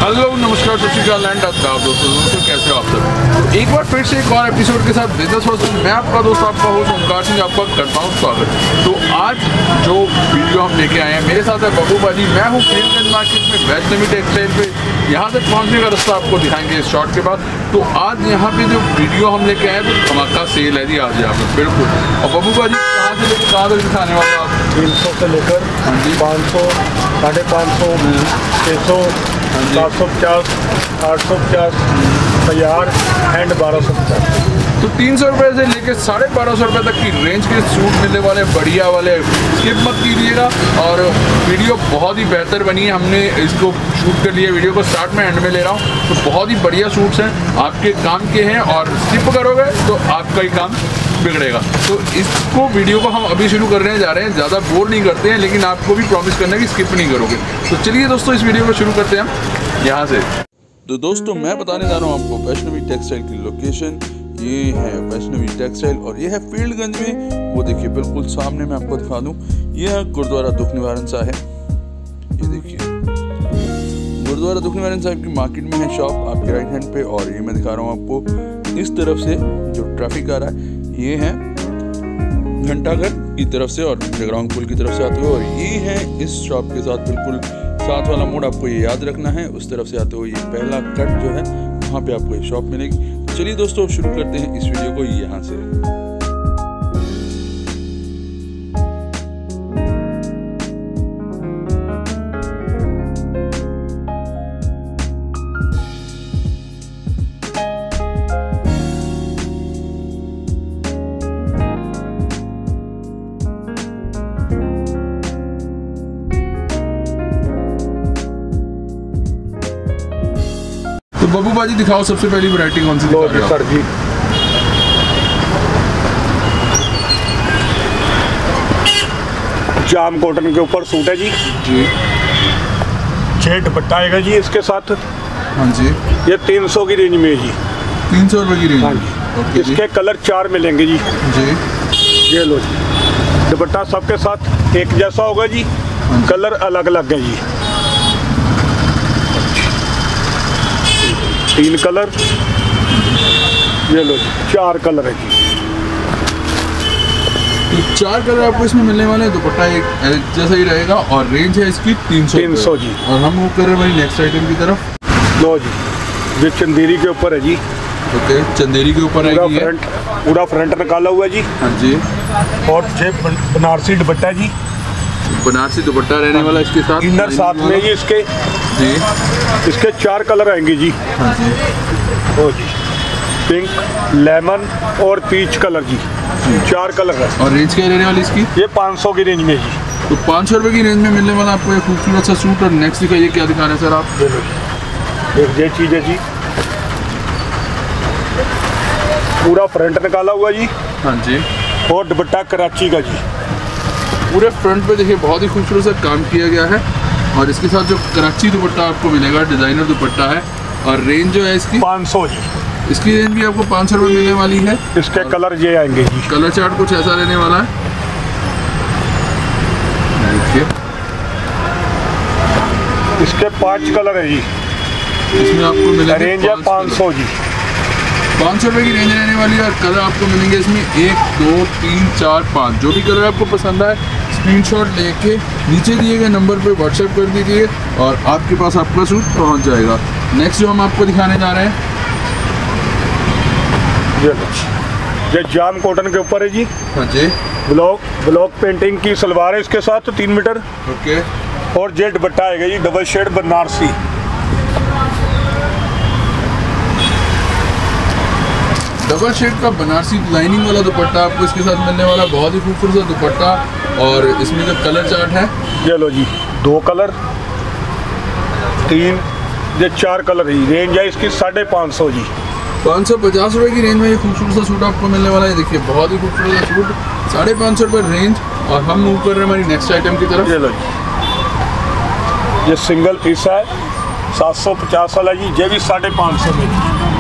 Hello नमस्कार सत श्री अकाल एंड आदाब दोस्तों कैसे हो आप सब। एक बार फिर से एक और एपिसोड के साथ बिजनेस हॉस्टल मैं आपका दोस्त आपका होस्ट ओमकार सिंह आपका करता हूँ स्वागत। तो आज जो वीडियो हम लेके आए हैं मेरे साथ है बब्बू बाजी। मैं हूँ फील्डगंज मार्केट में वैष्णवी टेक्सटाइल पे। यहाँ तक पहुँचने का रास्ता आपको दिखाएंगे इस शॉर्ट के बाद। तो आज यहाँ पे जो वीडियो हम लेके आए तो धमाका सेल है जी आज यहाँ पे बिल्कुल। और बब्बू बाजी कहाँ से लेकर कहाँ तक दिखाने वाले आप? 300 से लेकर 500, 550, 600, 750, 850, 1000 एंड 1250। तो 300 रुपये से लेकर 1250 रुपये तक की रेंज के सूट मिलने वाले बढ़िया वाले। स्किप मत कीजिएगा और वीडियो बहुत ही बेहतर बनी है। हमने इसको शूट कर लिया, वीडियो को स्टार्ट में एंड में ले रहा हूँ। तो बहुत ही बढ़िया सूट्स हैं, आपके काम के हैं और स्किप करोगे तो आपका ही काम बिगड़ेगा। तो इसको वीडियो को हम अभी शुरू करने जा रहे हैं, ज़्यादा बोर नहीं करते हैं लेकिन आपको भी प्रॉमिस करना है कि स्किप नहीं करोगे। तो चलिए दोस्तों इस वीडियो को शुरू करते हैं हम यहाँ से। तो दोस्तों मैं बताने जा रहा हूँ आपको वैष्णवी टेक्सटाइल की लोकेशन। ये है वैष्णवी टेक्सटाइल और ये है फील्डगंज में। वो देखिए बिल्कुल सामने मैं आपको दिखा दूँ, ये है गुरुद्वारा दुख निवारण साहिब। ये देखिए गुरुद्वारा दुख निवारण साहिब की मार्केट में है शॉप आपके राइट हैंड पे। और ये मैं दिखा रहा हूँ आपको इस तरफ से जो ट्रैफिक आ रहा है ये है घंटाघर की तरफ से और जगरांग पुल की तरफ से आते हुए। और ये है इस शॉप के साथ बिल्कुल साथ वाला मोड़, आपको ये याद रखना है। उस तरफ से आते हुए ये पहला कट जो है वहाँ पे आपको ये शॉप मिलेगी। चलिए दोस्तों शुरू करते हैं इस वीडियो को यहाँ से। तो बब्बू बाजी दिखाओ सबसे पहली वैरायटी कौन सी दिखा रहे हो? सर जी जाम कॉटन के ऊपर सूट है जी। छह दुपट्टा आएगा जी इसके साथ। हाँ जी ये 300 की रेंज में है जी। 300 रुपये की रेंज। हाँ जी इसके कलर 4 मिलेंगे जी। ये लो जी दुपट्टा सबके साथ एक जैसा होगा जी, कलर अलग अलग है जी। 3 कलर, ये लो 4 कलर है जी। तो 4 कलर आपको इसमें मिलने वाले हैं। दुपट्टा एक जैसा ही रहेगा और रेंज है इसकी 300 जी। और हम वो कर रहे हैं हमारी नेक्स्ट आइटम की तरफ। लो जी ये चंदेरी के ऊपर है जी। ओके चंदेरी के ऊपर है, पूरा फ्रंट निकाला हुआ है जी। हाँ जी और ये बनारसी दुपट्टा है जी। बनारसी दुपट्टा रहने वाला इसके साथ, इनर साथ में जी इसके जी। इसके 4 कलर आएंगे जी। हाँ जी ओ जी पिंक, लेमन और पीच कलर जी। 4 कलर है। और रेंज क्या रहने वाली इसकी? ये 500 की रेंज में जी। तो 500 रुपये की रेंज में मिलने वाला आपको एक खूबसूरत सा सूट। और नेक्स्ट दिखाइए क्या दिखा रहे हैं सर आप? ये चीज़ है जी, पूरा फ्रंट निकाला हुआ जी। हाँ जी और दुपट्टा कराची का जी। पूरे फ्रंट पे देखिए बहुत ही खूबसूरत सा काम किया गया है। और इसके साथ जो कराची दुपट्टा आपको मिलेगा डिज़ाइनर दुपट्टा है। और रेंज जो है इसकी 500 जी। इसकी रेंज भी आपको 500 रुपये मिलने वाली है। इसके कलर ये आएंगे जी। कलर चार्ट कुछ ऐसा रहने वाला है देखिए। इसके 5 कलर है जी। इसमें आपको मिलेगा रेंज है 500 जी। 500 रुपये की रेंज रहने वाली है। और कलर आपको मिलेंगे इसमें 1 2 3 4 5। जो भी कलर आपको पसंद आए स्क्रीनशॉट लेके नीचे दिए गए नंबर पे व्हाट्सएप कर दीजिए और आपके पास आपका सूट पहुंच जाएगा। नेक्स्ट जो हम आपको दिखाने जा रहे हैं ये जाम कॉटन के ऊपर है जी। हाँ जी ब्लॉक पेंटिंग की सलवार है इसके साथ 3 मीटर। ओके और ये दुपट्टा आएगा जी double shade Banarasi. Double shade का बनारसी लाइनिंग वाला दुपट्टा आपको इसके साथ मिलने वाला। बहुत ही खूबसूरत दुपट्टा। और इसमें जो कलर चार्ट है ये लो जी 2 कलर 3 ये 4 कलर है। रेंज है इसकी 550 जी। 550 रुपये की रेंज में ये खूबसूरत सा सूट आपको मिलने वाला है। देखिए बहुत ही खूबसूरत सा सूट 550 रुपये रेंज। और हम मूव कर रहे हैं हमारी नेक्स्ट आइटम की तरफ। ये लो जी ये सिंगल पीस है 750 वाला जी। ये भी 550 में।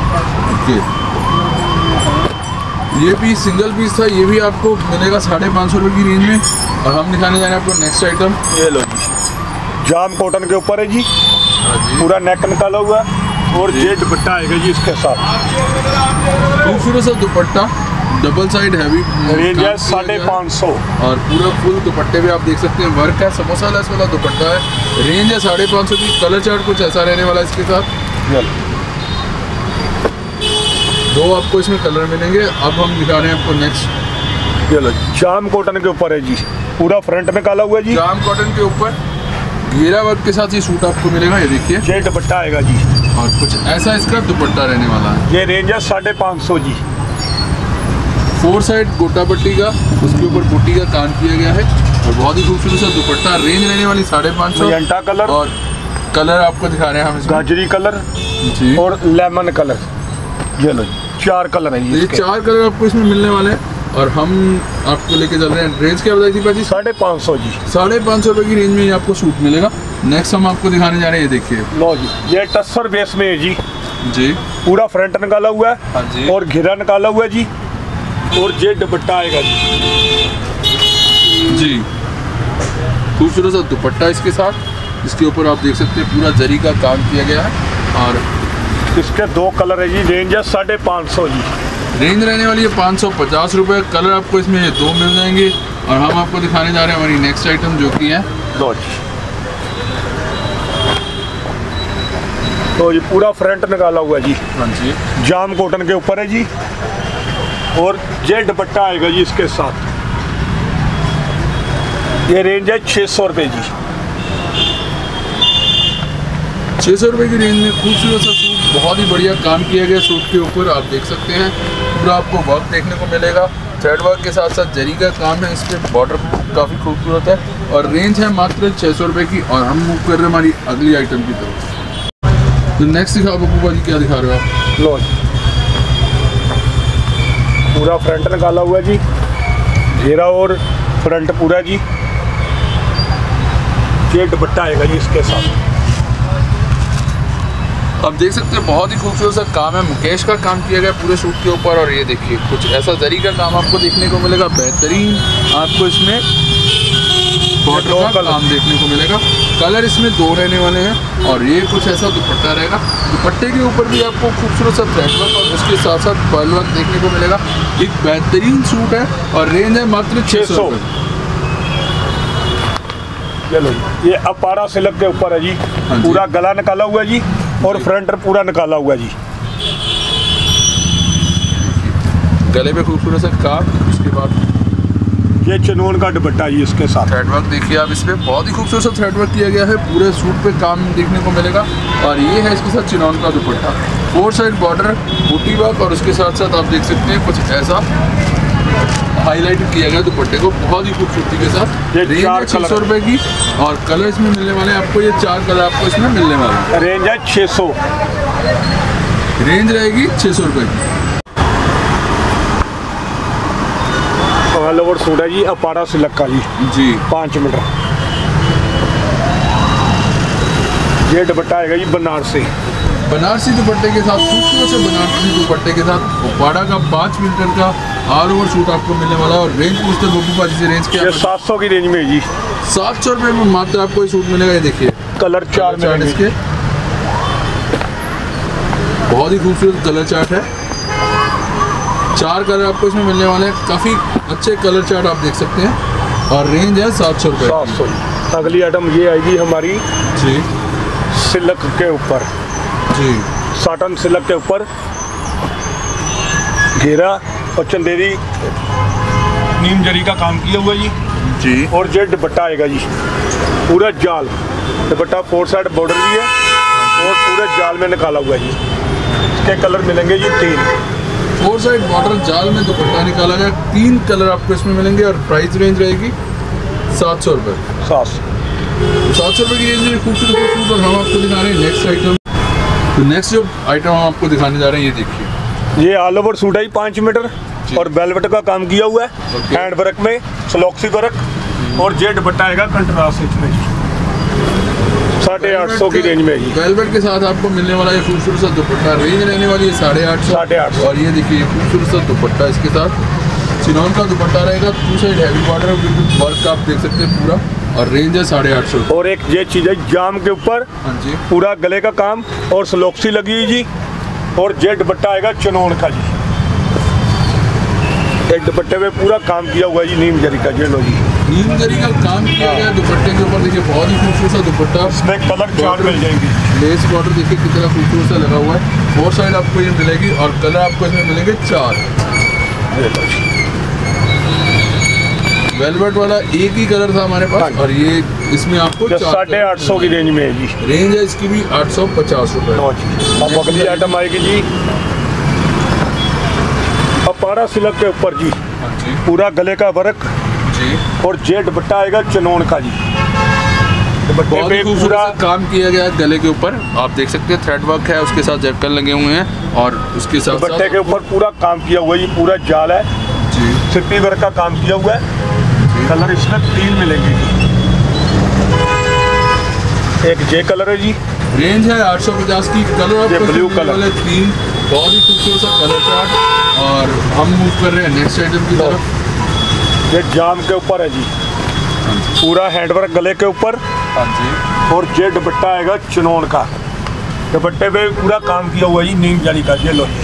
ये भी सिंगल पीस था, ये भी आपको मिलेगा 550 रुपये की रेंज में। और हम दिखाने जा रहे हैं आपको नेक्स्ट आइटम। ये लो जी जाम कॉटन के ऊपर है जी। पूरा नेक निकाला हुआ और ये दुपट्टा आएगा जी इसके साथ। खूबसूरत सा दुपट्टा, डबल साइड हैवी, रेंज है 550। और पूरा फुल दुपट्टे पे आप देख सकते हैं वर्क है, समोसा लेस वाला दुपट्टा है। रेंज है 550 की। कलर चार्ट कुछ ऐसा रहने वाला है इसके साथ। दो आपको इसमें कलर मिलेंगे। अब हम दिखा रहे हैं आपको नेक्स्ट। चलो जाम कॉटन के ऊपर है जी, पूरा फ्रंट में काला हुआ है जी। जाम कॉटन के ऊपर घेरा वर्क के साथ ये सूट आपको मिलेगा। ये देखिए, ये दुपट्टा आएगा जी और कुछ ऐसा इसका दुपट्टा रहने वाला है। ये रेंज है 550 जी। 4 साइड गोटा पट्टी का, उसके ऊपर बूटी का काम किया गया है और बहुत ही खूबसूरत सा दुपट्टा। रेंज रहने वाली 550। मैजेंटा कलर और कलर आपको दिखा रहे हैं हम इसमें। गाजरी कलर जी और लेमन कलर। ये लो 4 कलर है ये 4 कलर आपको इसमें मिलने वाले हैं और हम आपको लेके चल रहे हैं। रेंज क्या बताई थी भाजी? 550 जी। 550 रुपये की रेंज में ये आपको सूट मिलेगा। नेक्स्ट हम आपको दिखाने जा रहे हैं, ये देखिए। लो जी, ये टस्सर बेस में है जी। जी पूरा फ्रंट निकाला हुआ है। हाँ जी। और घेरा निकाला हुआ है जी। और ये दुपट्टा आएगा जी। जी खूबसूरत सा दुपट्टा इसके साथ। इसके ऊपर आप देख सकते हैं पूरा जरी का काम किया गया है और इसके 2 कलर है जी। रेंज है 550 जी। रेंज रहने वाली है 550 रुपये। कलर आपको इसमें ये 2 मिल जाएंगे। और हम आपको दिखाने जा रहे हैं हमारी नेक्स्ट आइटम, जो कि है लो जी। तो ये पूरा फ्रंट निकाला हुआ है जी। हाँ जी। जाम कॉटन के ऊपर है जी। और ये दुपट्टा आएगा जी इसके साथ। ये रेंज है 600 रुपये जी। 600 रुपये की रेंज में खूबसूरत सा सूट, बहुत ही बढ़िया काम किया गया सूट के ऊपर। आप देख सकते हैं पूरा आपको वर्क देखने को मिलेगा। थ्रेड वर्क के साथ साथ जरी का काम है। इस पर बॉर्डर काफ़ी खूबसूरत है और रेंज है मात्र 600 रुपये की। और हम मूव कर रहे हैं हमारी अगली आइटम की तरफ। तो नेक्स्ट दिखाओ बब्बू भाजी, क्या दिखा रहे हो आप? लो पूरा फ्रंट निकाला हुआ है जी। घेरा और फ्रंट पूरा जी। ये दुपट्टा आएगा जी इसके साथ। आप देख सकते हैं बहुत ही खूबसूरत सा काम है। मुकेश का काम किया गया पूरे सूट के ऊपर। और ये देखिए कुछ ऐसा जरी का काम आपको देखने को मिलेगा। बेहतरीन आपको इसमें बॉर्डर का काम देखने को मिलेगा। कलर इसमें 2 रहने वाले हैं और ये कुछ ऐसा दुपट्टा रहेगा। दुपट्टे के ऊपर भी आपको खूबसूरत सा थ्रेड वर्क और उसके साथ साथ पर्ल वर्क देखने को मिलेगा। एक बेहतरीन सूट है और रेंज है मात्र 600। चलो ये अपारा सिल्क के ऊपर है जी। पूरा गला निकाला हुआ है जी और फ्रंट पूरा निकाला हुआ है जी। गले पे खूबसूरत सा काम। उसके बाद ये चनोन का दुपट्टा जी इसके साथ। थ्रेड वर्क देखिए आप, इस पे बहुत ही खूबसूरत सा थ्रेड वर्क किया गया है। पूरे सूट पे काम देखने को मिलेगा। और ये है इसके साथ चिनौन का दुपट्टा। 4 साइड बॉर्डर, बूटी वर्क और उसके साथ साथ आप देख सकते हैं कुछ ऐसा हाईलाइट किया गया दुपट्टे को बहुत ही खूबसूरती के साथ। ये रेंज है 600 रुपये की और कलर इसमें मिलने वाले हैं आपको। ये 4 कलर आपको इसमें मिलने वाले हैं। रेंज है 600। रेंज रहेगी 600 रुपये की। ऑल ओवर सूट है जी अपारा सिल्क का जी 5 मीटर। ये दुपट्टा आएगा जी बनारसी। बनारसी दुपट्टे के साथ, खूबसूरत से बनारसी दुपट्टे के साथ उपाड़ा का 5 मीटर का ऑल ओवर सूट आपको मिलने वाला है। और रेंज पूछते हैं बब्बू भाजी से, रेंज क्या है? 700 की रेंज में जी। 700 रुपये में मात्र आपको ये सूट मिलेगा। ये देखिए कलर 4 में इसके बहुत ही खूबसूरत कलर चार्ट है। 4 कलर आपको इसमें मिलने वाले हैं। काफ़ी अच्छे कलर चार्ट आप देख सकते हैं। और रेंज है 700 रुपये। 700। अगली आइटम ये आएगी हमारी जी सिल्क के ऊपर जी। साटन सिल्क के ऊपर घेरा और चंदेरी नीम जरी का काम किया हुआ जी। जी और ये दुपट्टा आएगा जी पूरा जाल दुपट्टा। 4 साइड बॉर्डर भी है और पूरे जाल में निकाला हुआ है जी। इसके कलर मिलेंगे जी 3। 4 साइड बॉर्डर जाल में दुपट्टा निकाला गया। 3 कलर आपको इसमें मिलेंगे और प्राइस रेंज रहेगी 700 रुपये। 700 रुपये की रेंज में खूबसूरत सूट। और हम आपको दिखा रहे हैं नेक्स्ट आइटम। तो नेक्स्ट जो आइटम हम आपको दिखाने जा रहे हैं, ये देखिए ये ऑल ओवर सूट है 5 मीटर और वेलवेट का काम किया हुआ है। हैंड वर्क में स्लॉक्सी वर्क और ये दुपट्टा आएगा कंट्रास्ट में 850 की रेंज में जी। वेलवेट के साथ आपको मिलने वाला ये खूबसूरत सा दुपट्टा। रेंज रहने वाली है 850। और ये देखिए खूबसूरत सा दुपट्टा इसके साथ चिनौन का दुपट्टा रहेगा। 2 साइड हैवी बॉर्डर वर्क आप देख सकते हैं पूरा। और रेंज है 850। और एक ये चीज़ है जाम के ऊपर, हाँ जी, पूरा गले का काम और सलोक्सी लगी हुई जी। और ये दुपट्टा आएगा चनौन का जी। एक दुपट्टे में पूरा काम किया हुआ है जी नीम जरी का। ये लो जी, नीम जरी का काम किया गया दुपट्टे के ऊपर। देखिए बहुत ही खूबसूरत सा दुपट्टा, इसमें कलर चार्ट मिल जाएंगे। लेस बॉर्डर देखिए कितना खूबसूरत सा लगा हुआ है। 4 साइड आपको ये मिलेगी और कलर आपको इसमें मिलेंगे 4। वेलवेट वाला एक ही कलर था हमारे पास और ये इसमें आपको 850 की रेंज में है जी। रेंज है इसकी भी 850 रुपये। अब अगली आइटम आएगी जी अपारा सिल्क के ऊपर जी। हाँ जी, पूरा गले का वर्क जी, और जे दुपट्टा आएगा चनौन का जी। दुपट्टे बहुत ही पे खूबसूरत पूरा सा काम किया गया है गले के ऊपर। आप देख सकते हैं थ्रेड वर्क है, उसके साथ जरकन लगे हुए हैं और उसके साथ दुपट्टे के ऊपर पूरा काम किया हुआ है जी। पूरा जाल है जी, सिप्पी वर्क का काम किया हुआ है। कलर इसमें 3 मिलेंगे जी। एक जे कलर है जी, रेंज है 850 की। कलर ये आपको ब्लू मिलने कलर। वाले 3, बहुत ही खूबसूरत सा कलर चार्ट। और हम मूव कर रहे हैं नेक्स्ट आइटम की तरफ। ये जाम के ऊपर है जी। पूरा हैंडवर्क गले के ऊपर हाँ जी, और जे दुपट्टा आएगा चनौन का। दुपट्टे पे पूरा काम किया हुआ है जी नीम जाली का। ये लो जी,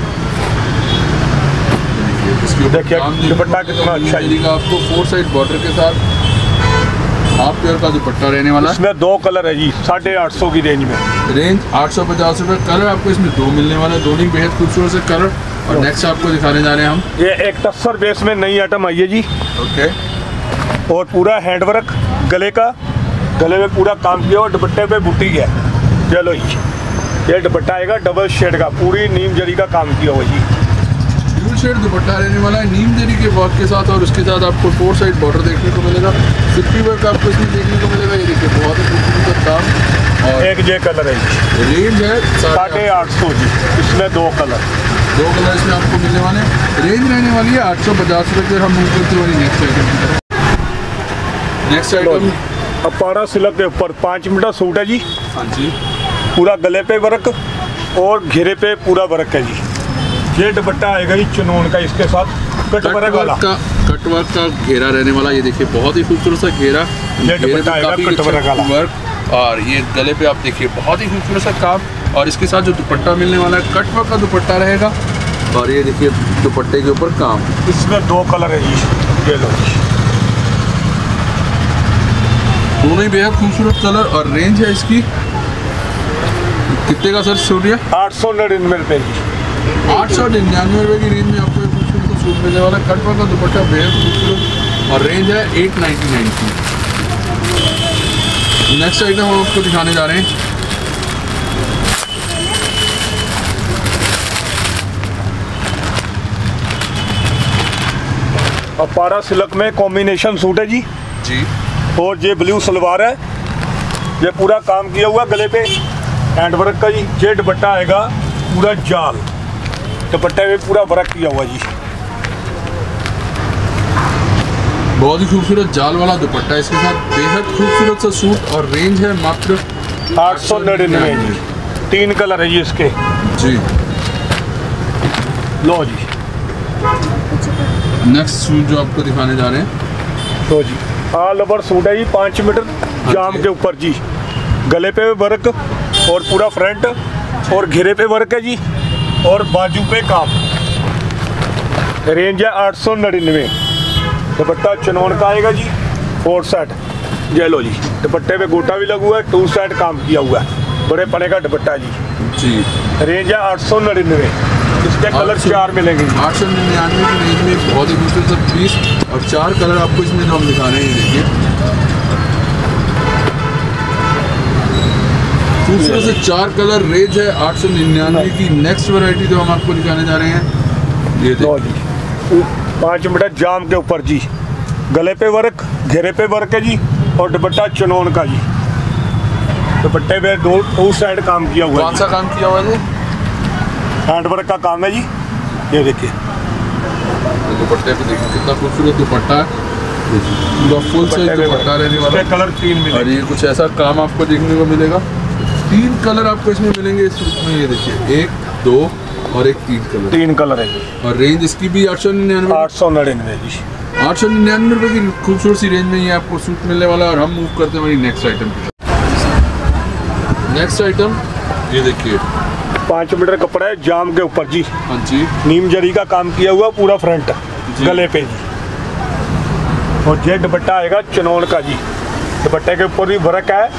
इसके ऊपर देखिए काम देखिए, दुपट्टा कितना अच्छा है। मिलेगा आपको 4 साइड बॉर्डर के साथ। हाफ पेयर का दुपट्टा रहने वाला है। इसमें 2 कलर है जी 850 की रेंज में। रेंज 850 रुपये। कलर आपको इसमें 2 मिलने वाला है, दोनों ही बेहद खूबसूरत से कलर। और नेक्स्ट आपको दिखाने जा रहे हैं हम। ये एक टस्सर बेस में नई आइटम आई है जी। ओके, और पूरा हैंडवर्क गले का, गले में पूरा काम किया और दुपट्टे पे बूटी है। चलो जी, ये दुपट्टा आएगा डबल शेड का, पूरी नीम जरी का काम किया हुआ जी। डबल शेड दुपट्टा रहने वाला है नीम जरी के वर्क के साथ। और उसके साथ आपको 4 साइड बॉर्डर देखने को मिलेगा। सिप्पी वर्क आपको इसमें देखने को मिलेगा। ये देखिए बहुत ही खूबसूरत काम। और एक जे कलर है जी। रेंज है 850 जी। इसमें 2 कलर। 2 कलर इसमें आपको मिलने वाले हैं। रेंज रहने वाली है 850 रुपये की। हम मूव करते हुए नेक्स्ट आइटम की तरफ। नेक्स्ट आइटम अपारा सिल्क के ऊपर 5 मीटर सूट है जी। हाँ जी, पूरा गले पे वर्क और घेरे पे पूरा वर्क है जी। ये दुपट्टा आएगा जी चनौन का, इसके साथ कट वर्क वाला। कटवर्क का घेरा रहने वाला। ये देखिए बहुत ही खूबसूरत सा घेरा। ये दुपट्टा आएगा कट वर्क वाला। वर्क और ये गले पे आप देखिए बहुत ही खूबसूरत सा काम। और इसके साथ जो दुपट्टा मिलने वाला है कट वर्क का दुपट्टा रहेगा। और ये देखिए दुपट्टे के ऊपर काम। इसमें 2 कलर है जी। ये लो जी, दोनों ही बेहद खूबसूरत कलर। और रेंज है इसकी कितने का सर सूर्य? 899 रुपये जी। 899 रुपये की रेंज में आपको एक खूबसूरत सा सूट मिलने वाला है। कट वर्क का दुपट्टा बेहद खूबसूरत और रेंज है 899 की। नेक्स्ट आइटम हम आपको दिखाने जा रहे हैं। अपारा सिल्क में कॉम्बिनेशन सूट है जी। जी, और ये ब्लू सलवार है। ये पूरा काम किया हुआ गले पे हैंडवर्क का जी। ये दुपट्टा आएगा पूरा जाल, दुपट्टे में पूरा वर्क किया हुआ जी। बहुत ही खूबसूरत जाल वाला दुपट्टा इसके साथ। बेहद खूबसूरत सा सूट। और रेंज है मात्र 899 जी। 3 कलर है जी इसके। जी, लो जी, नेक्स्ट सूट जो आपको दिखाने जा रहे हैं। लो जी, ऑल ओवर सूट है जी 5 मीटर जाम जी। के ऊपर जी। गले पे वर्क और पूरा फ्रंट और घेरे पे वर्क है जी। और बाजू पे काम। रेंज है 899। दुपट्टा चनौन का आएगा जी 4 सेट। ये लो जी, दुपट्टे पे गोटा भी लगा हुआ है, 2 सेट काम किया हुआ है। बड़े पने का दुपट्टा जी। जी, रेंज है 899। इसके कलर 4 मिलेंगे जी। 899 की रेंज में बहुत ही खूबसूरत सा पीस। और 4 कलर आपको इसमें जो हम दिखा रहे हैं, ये देखिए खूबसूरत से 4 कलर। रेंज है 899 की। नेक्स्ट वैरायटी जो हम आपको दिखाने जा रहे हैं, ये लो जी, 5 मीटर जाम के ऊपर जी। गले पे वर्क, घेरे पे वर्क है जी। और दुपट्टा चनौन का जी। दुपट्टे पे 2 साइड काम किया हुआ है। कौन सा काम किया हुआ है? हैंडवर्क का काम है जी। ये देखिए दुपट्टे पे देखिए कितना खूबसूरत दुपट्टा है। पूरा फुल साइज दुपट्टा रहने वाला। इसके कलर 3 मिलेंगे। और ये कुछ ऐसा काम आपको देखने को मिलेगा। 3 कलर आपको इसमें मिलेंगे इस सूट में। ये देखिए 1, 2 और एक 3 कलर। 3 कलर है जी। और रेंज इसकी भी 899। 899 जी। 899 रुपये की खूबसूरत सी रेंज में ये आपको सूट मिलने वाला है। और हम मूव करते हैं हमारी नेक्स्ट आइटम की। नेक्स्ट आइटम ये देखिए 5 मीटर कपड़ा है जाम के ऊपर जी। हाँ जी, नीम जरी का काम किया हुआ पूरा फ्रंट गले पे जी। और ये दुपट्टा आएगा चनौन का जी। दुपट्टे के ऊपर भी वर्क है,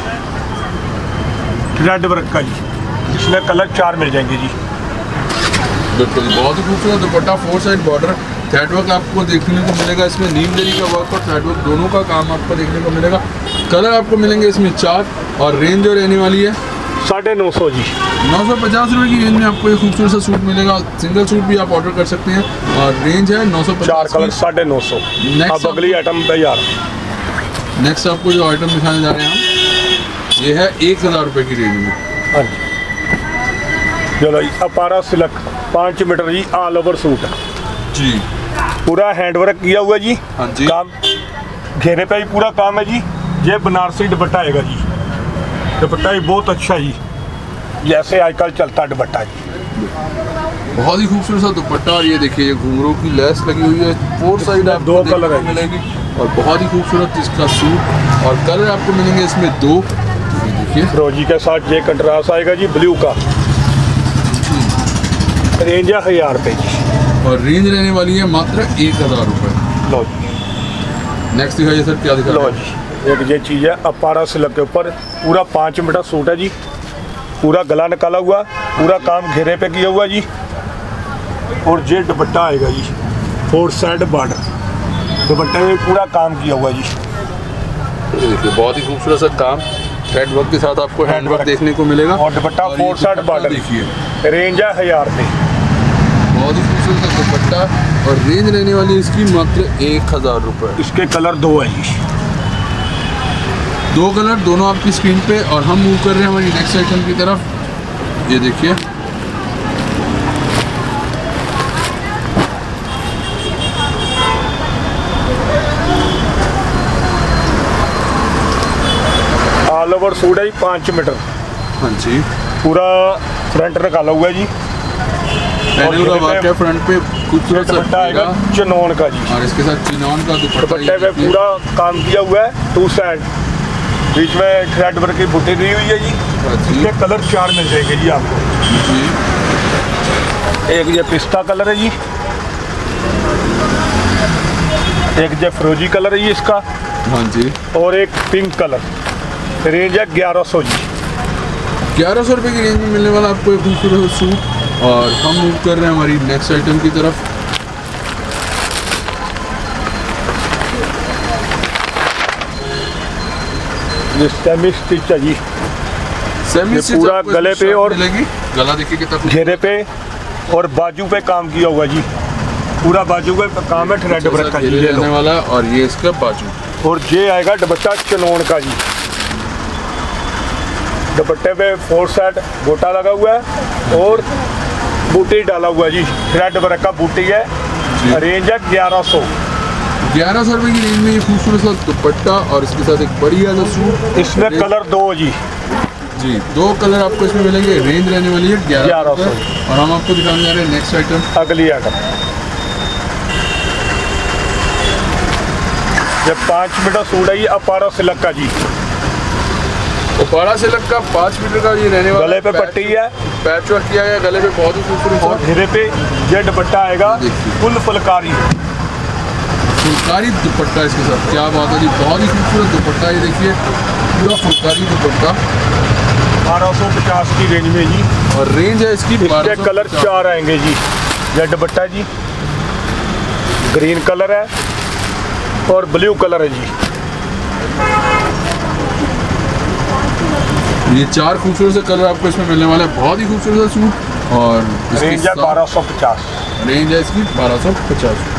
रेड वर्क का जी। इसमें कलर 4 मिल जाएंगे जी। बिल्कुल बहुत ही खूबसूरत दुपट्टा, 4 साइड बॉर्डर, थ्रेड वर्क आपको देखने को मिलेगा। इसमें नीम जरी का वर्क और थ्रेड वर्क दोनों का काम आपको देखने को मिलेगा। कलर आपको मिलेंगे इसमें 4 और रेंज जो रहने वाली है 950 जी। 950 रुपये की रेंज में आपको ये खूबसूरत सा सूट मिलेगा। सिंगल सूट भी आप ऑर्डर कर सकते हैं और रेंज है 950। 4 कलर 950। अब अगली आइटम तैयार। नेक्स्ट आपको जो आइटम दिखाने जा रहे हैं हम, ये है 1000 रुपये की रेंज में। हाँ जी, चलो जी। अपारा सिल्क 5 मीटर जी, ऑल ओवर सूट जी, पूरा हैंडवर्क किया हुआ जी। हाँ जी, काम घेरे पे ही पूरा काम है जी। ये बनारसी दुपट्टा आएगा जी। दुपट्टा ही बहुत अच्छा जी, जैसे आजकल चलता दुपट्टा जी। बहुत ही खूबसूरत सा दुपट्टा। और ये देखिए ये घुंघरू की लेस लगी हुई है, 4 साइड आपको 2 कलर है मिलेगी और बहुत ही खूबसूरत इसका सूट। और कलर आपको मिलेंगे इसमें 2। ये देखिए फिरोजी के साथ ये कंट्रास्ट आएगा जी ब्लू का। रेंज है 1000 रुपये जी। और रेंज रहने वाली है मात्र 1000 रुपये। लो जी। नेक्स्ट दिखाइए सर, क्या दिखा लो रहे हैं? जी, एक ये चीज़ है अपारा सिल्क के ऊपर पूरा 5 मीटर सूट है जी। पूरा गला निकाला हुआ, पूरा काम घेरे पे किया हुआ जी। और ये दुपट्टा आएगा जी 4 साइड बॉर्डर। दुपट्टे में पूरा काम किया हुआ जी। ये देखिए बहुत ही खूबसूरत सा काम, थ्रेड वर्क के साथ आपको हैंड वर्क देखने को मिलेगा। और दुपट्टा 4 साइड बॉर्डर। देखिए रेंज है 1000 रुपये। बहुत ही खूबसूरत सा दुपट्टा और रेंज रहने वाली है इसकी मात्र 1000 रुपये। इसके कलर 2 है जी। 2 कलर दोनों आपकी स्क्रीन पे। और हम मूव कर रहे हैं हमारी नेक्स्ट आइटम की तरफ। ये देखिए ऑल ओवर सूट है जी 5 मीटर। हाँ जी, पूरा फ्रंट निकाला हुआ है जी। पैनल का वर्क है फ्रंट पे, खूबसूरत सा दुपट्टा आएगा चनौन का जी। और इसके साथ चिनॉन का दुपट्टा। दुपट्टे पे पूरा काम किया हुआ है 2 साइड। बीच में थ्रेड वर्क की बूटी दी हुई है जी। इसके कलर 4 मिल जाएंगे जी आपको जी। एक ये पिस्ता कलर है जी, एक ये फिरोजी कलर है जी इसका, हाँ जी, और एक पिंक कलर। रेंज है 1100 जी। 1100 रुपये की रेंज में मिलने वाला आपको एक खूबसूरत सूट। और हम मूव कर रहे हैं हमारी नेक्स्ट आइटम की तरफ। ये सेमी स्टिच है जी। सेमी ये स्टिच पूरा आपको गले इसमें पे शर्ट और मिलेगी। गला देखिए कितना घेरे पे और बाजू पे काम किया हुआ जी। पूरा बाजू पे काम है थ्रेड वर्क का जी। ये रहने लो। वाला है और ये इसका बाजू। और ये आएगा दुपट्टा चनौन का जी। दुपट्टे पे 4 साइड गोटा लगा हुआ है और बूटी डाला हुआ है जी। थ्रेड वर्क का बूटी है। रेंज है 1100। 1100 रुपये की रेंज में ये खूबसूरत सा दुपट्टा और इसके साथ एक बढ़िया सा सूट। इसमें कलर 2 जी। जी 2 कलर आपको इसमें मिलेंगे। रेंज रहने वाली है 1100। 1100। और हम आपको दिखाने जा रहे हैं नेक्स्ट आइटम। अगली आइटम ये 5 मीटर सूट है ये अपारा सिल्क का जी। अपारा सिल्क का 5 मीटर का ये रहने वाला। गले पे पट्टी है, पैच वर्क किया गया गले पे, बहुत ही खूबसूरत। और घेरे पे ये दुपट्टा आएगा फुल फुलकारी। फुलकारी दुपट्टा इसके साथ, क्या बात है जी, बहुत ही खूबसूरत दुपट्टा। ये देखिए पूरा फुलकारी दुपट्टा 1250 की रेंज में जी। और रेंज है इसकी इसके कलर 4 आएंगे जी। ये दुपट्टा जी ग्रीन कलर है और ब्लू कलर है जी। ये 4 खूबसूरत से कलर आपको इसमें मिलने वाला है। बहुत ही खूबसूरत सा सूट। और रेंज है 1250। रेंज है इसकी 1250।